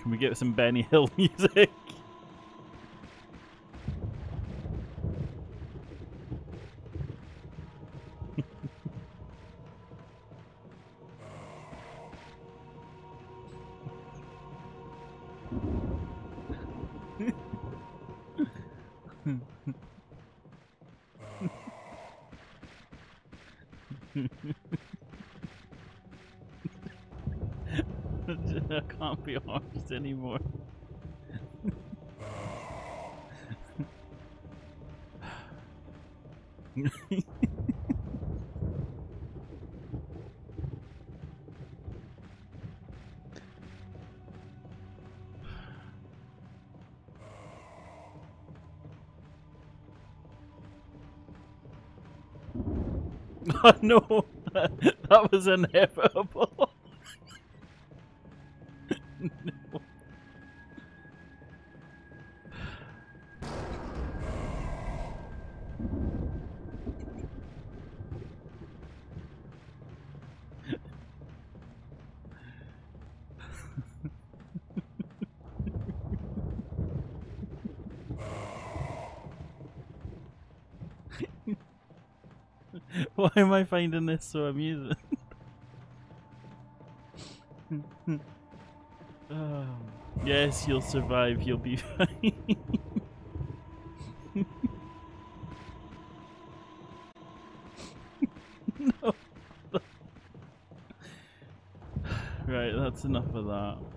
Can we get some Benny Hill music? I can't be honest anymore. Oh no, that was inevitable. No. Why am I finding this so amusing? Oh, yes, you'll survive, you'll be fine. No. Right, that's enough of that.